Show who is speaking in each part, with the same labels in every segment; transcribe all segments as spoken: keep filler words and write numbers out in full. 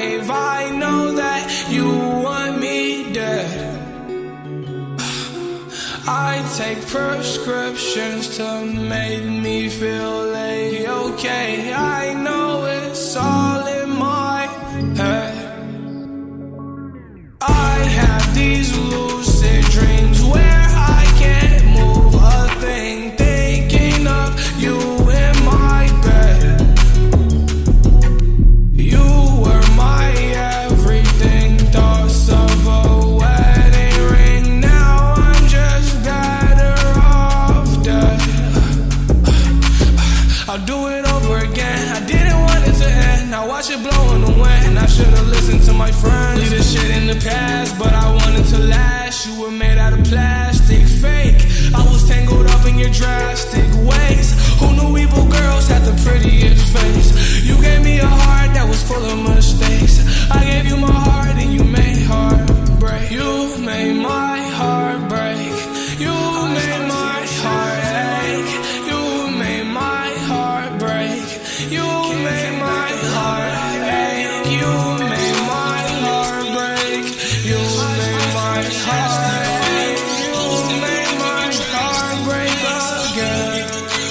Speaker 1: grave. I know that you want me dead. I take prescriptions to make me feel A-okay. I know it's all in my head. I have these lucid dreams where I can't move a thing, thinking of you in my bed. You were my everything, thoughts of a wedding ring. Now I'm just better off dead. I'll do it over again. I didn't want it to end. Now watch it blow in the wind. I should've listened to my friends. Leave this shit in the past, but I wanted to last. You were made out of plastic, fake. I was tangled up in your drastic ways. Who knew evil girls had the prettiest face? You gave me a heart that was full of mistakes. I gave you my heart and you made heartbreak. You made my heart break. You made my heart ache. You made my heart break. You made my heart ache. You made my heart break. You made my heart ache. You made my heart break again.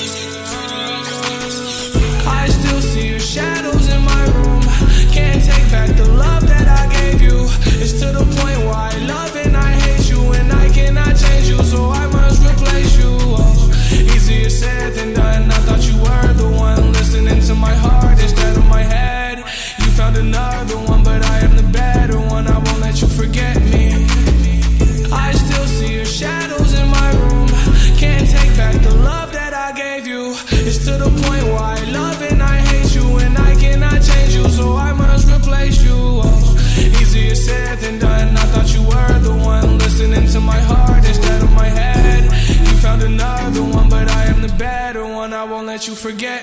Speaker 1: I still see your shadows in my room. Can't take back the love that I gave you. It's to the point where I love and I hate you, and I cannot change you, so I must replace you. Oh, easier said than done. I thought you were the one listening to my heart instead of my head. You found another one, but I am the better one. I won't let you forget me. I still see your shadows in my room. Can't take back the love that I gave you. It's to the point where I love and I hate you, and I cannot change you, so I must replace you. Oh, easier said than done. I thought you were the one listening to my heart instead of my head. You found another one, but I am the better one. I won't let you forget